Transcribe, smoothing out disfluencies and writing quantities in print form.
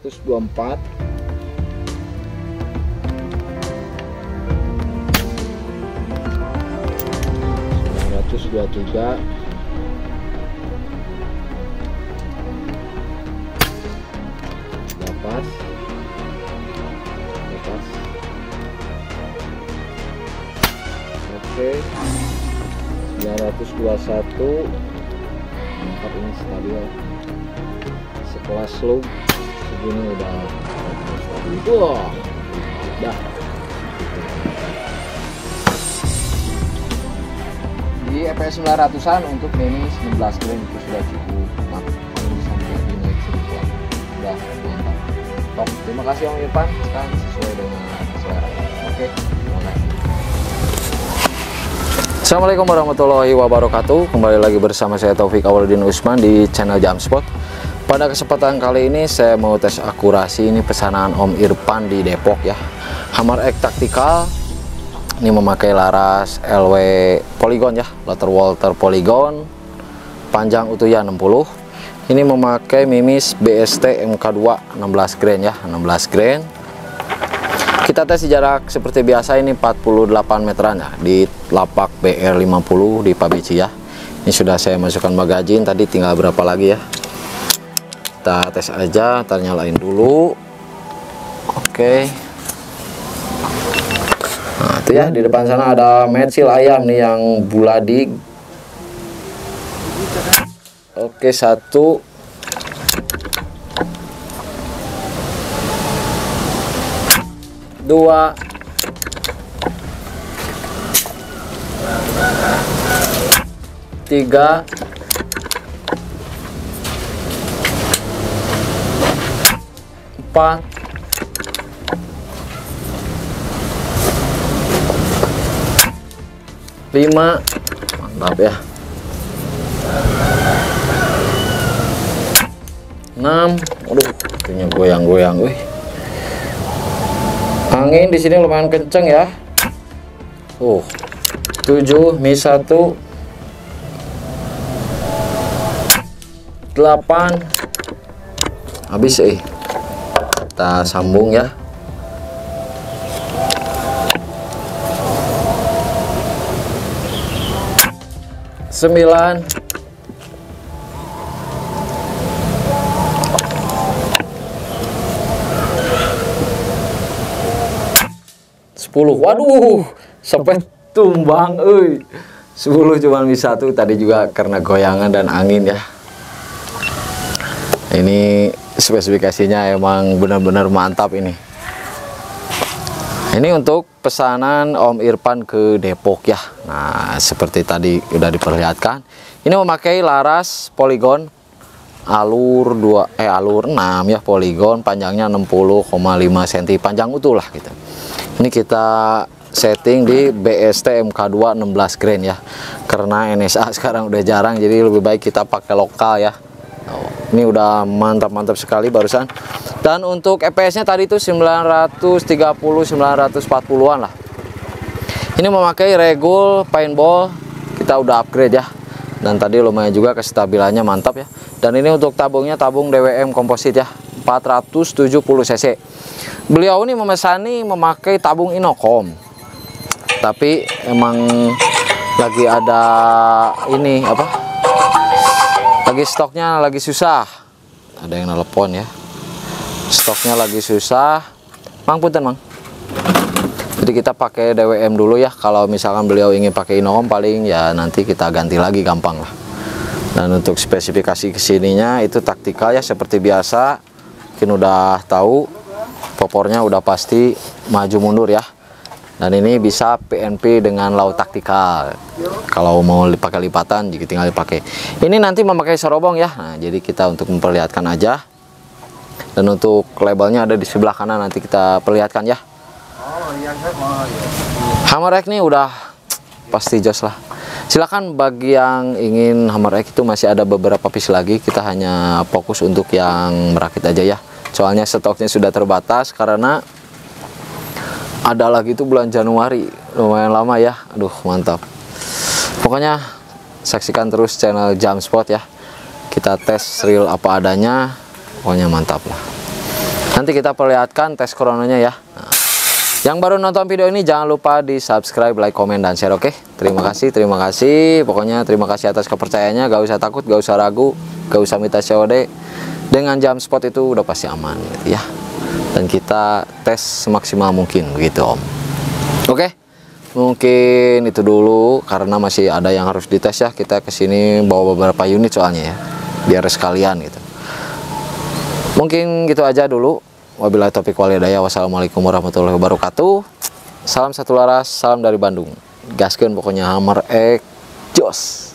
924, 923, lepas, oke, 921, mantap, ini stabil, sekelas loop segini udah stabil. Wah, udah di EPS 900-an untuk mini 19 grain itu sudah cukup mantap. Ini sampai dinaik sedikit, udah mantap. Top, terima kasih Om Irfan, sekarang sesuai dengan selera. Oke, terima kasih. Assalamualaikum warahmatullahi wabarakatuh. Kembali lagi bersama saya Taufik Awaludin Usman di channel Jamspot. Pada kesempatan kali ini saya mau tes akurasi ini pesanan Om Irfan di Depok ya. Hammer X Tactical. Ini memakai laras LW Polygon ya, Later Walter Polygon, panjang utuhnya 60. Ini memakai Mimis BST MK2 16 grain ya, 16 grain. Kita tes jarak seperti biasa, ini 48 meteran ya, di lapak BR50 di Pabici ya. Ini sudah saya masukkan magazine, tadi tinggal berapa lagi ya. Kita tes aja, ntar nyalain dulu. Oke. Nah itu ya, di depan sana ada metsil ayam nih yang buladik. Oke, 1, 2, 3, 4, 5, mantap ya, 6, aduh, punya goyang-goyang, wih. Angin di sini lumayan kenceng ya. 7, mis 1, 8, habis kita sambung ya. 9, 10. Waduh, sampai tumbang, 10 cuma bisa satu, tadi juga karena goyangan dan angin ya. Ini spesifikasinya emang benar-benar mantap ini. Ini untuk pesanan Om Irfan ke Depok ya. Nah, seperti tadi udah diperlihatkan. Ini memakai laras Polygon alur 6 ya, Polygon, panjangnya 60,5 cm, panjang utuh lah gitu. Ini kita setting di BST MK2 16 grain ya. Karena NSA sekarang udah jarang, jadi lebih baik kita pakai lokal ya. Ini udah mantap-mantap sekali barusan. Dan untuk EPS nya tadi itu 930, 940-an lah. Ini memakai regul paintball, kita udah upgrade ya. Dan tadi lumayan juga kestabilannya mantap ya. Dan ini untuk tabungnya tabung DWM komposit ya, 470 cc. Beliau ini memesani memakai tabung Inokom, tapi emang lagi ada ini apa, lagi stoknya lagi susah. Ada yang nelpon ya, stoknya lagi susah. Mang punten mang, jadi kita pakai DWM dulu ya. Kalau misalkan beliau ingin pakai Inokom, paling ya nanti kita ganti lagi, gampang lah. Dan untuk spesifikasi kesininya itu taktikal ya, seperti biasa. Mungkin udah tahu, popornya udah pasti maju mundur ya. Dan ini bisa PNP dengan laut taktikal. Kalau mau pakai lipatan jadi tinggal dipakai. Ini nanti memakai serobong ya. Nah, jadi kita untuk memperlihatkan aja. Dan untuk labelnya ada di sebelah kanan, nanti kita perlihatkan ya. Hammer X nih udah pasti jos lah. Silakan bagi yang ingin Hammer X itu masih ada beberapa piece lagi. Kita hanya fokus untuk yang merakit aja ya. Soalnya stoknya sudah terbatas karena ada lagi itu bulan Januari, lumayan lama ya. Aduh, mantap. Pokoknya saksikan terus channel Jamspot ya. Kita tes real apa adanya, pokoknya mantap lah. Nanti kita perlihatkan tes chrononya ya. Nah, yang baru nonton video ini jangan lupa di subscribe, like, komen, dan share. Oke, terima kasih. Pokoknya terima kasih atas kepercayaannya. Gak usah takut, gak usah ragu, gak usah minta COD. Dengan jam spot itu udah pasti aman gitu ya. Dan kita tes semaksimal mungkin begitu Om. Oke, mungkin itu dulu karena masih ada yang harus dites ya. Kita kesini bawa beberapa unit soalnya ya, biar sekalian gitu. Mungkin gitu aja dulu. Wabillahi taufiq wal hidayah. Wassalamualaikum warahmatullahi wabarakatuh. Salam satu laras, salam dari Bandung. Gaskeun pokoknya Hammer X Jos.